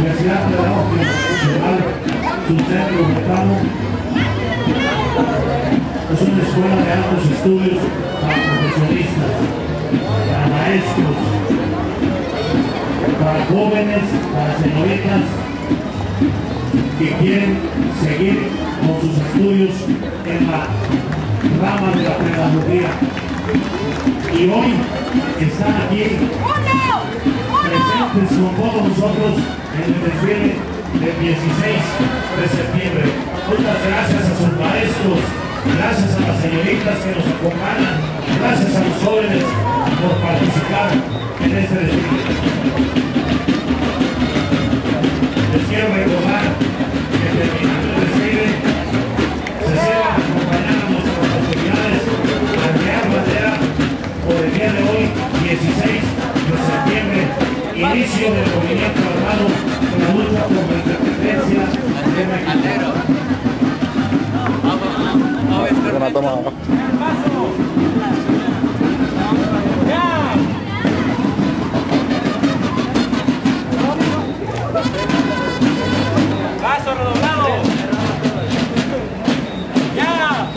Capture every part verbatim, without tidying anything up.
Universidad Pedagógica Nacional, su centro ubicado, es una escuela de altos estudios para profesionistas, para maestros, para jóvenes, para señoritas que quieren seguir con sus estudios en la rama de la pedagogía. Y hoy están aquí presentes con todos nosotros en el desfile del dieciséis de septiembre. Muchas gracias a sus maestros, gracias a las señoritas que nos acompañan, gracias a los jóvenes por participar en este desfile. Les quiero recordar que terminando el desfile se sepan acompañar a nuestras autoridades al crear bandera por el día de hoy, dieciséis de septiembre, inicio del movimiento armado en la lucha por la independencia de México. Una toma. Paso redoblado. Ya.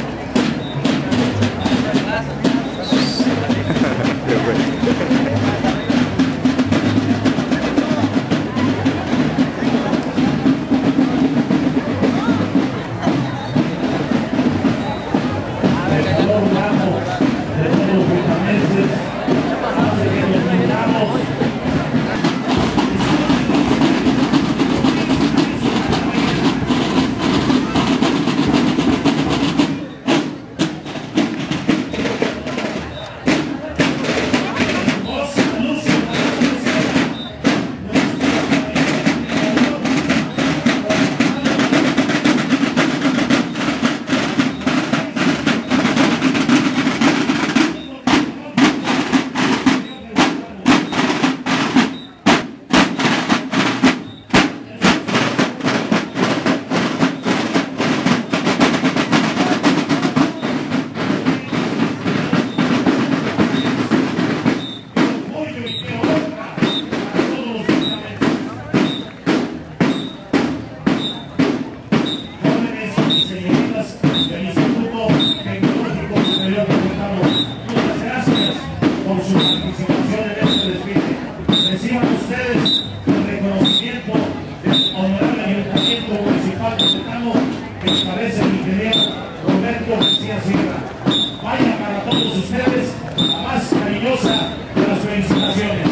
Vaya para todos ustedes la más cariñosa de las felicitaciones.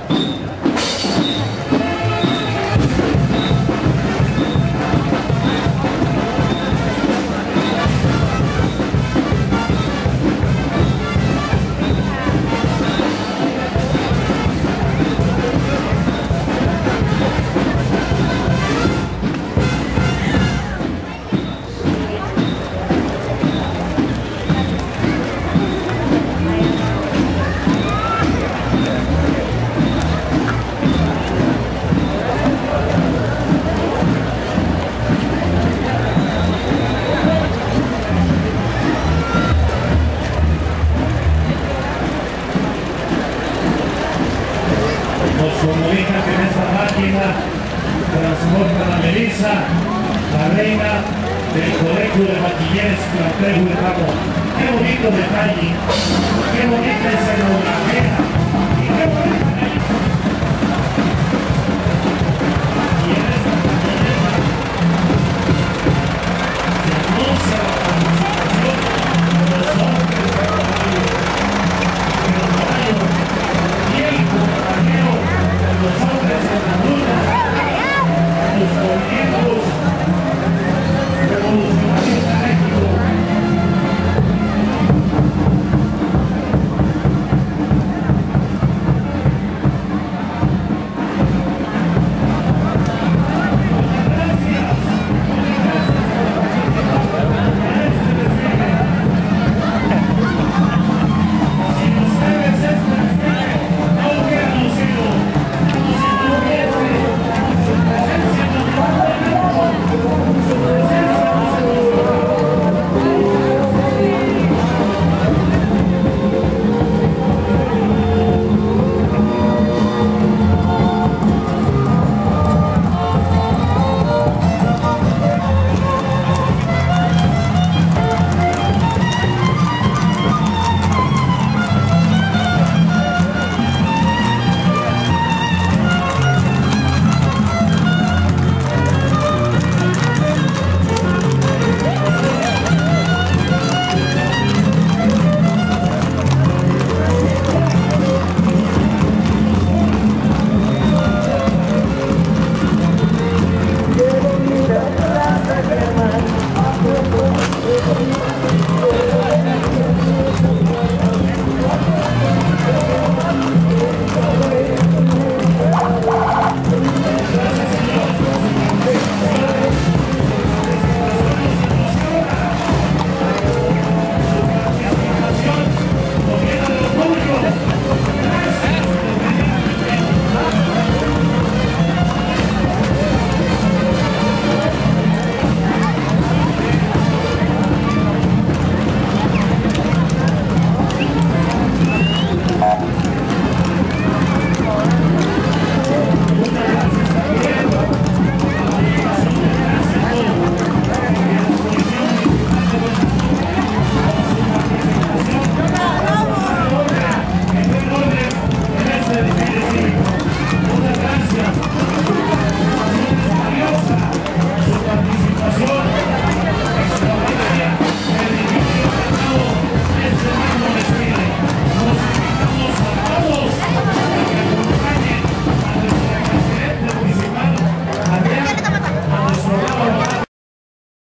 Nos comunican que en esta máquina transportan a Melissa, la reina del Colegio de Bachilleres Plantel Huejamo. Qué bonito detalle, qué bonita escenografía y qué bonito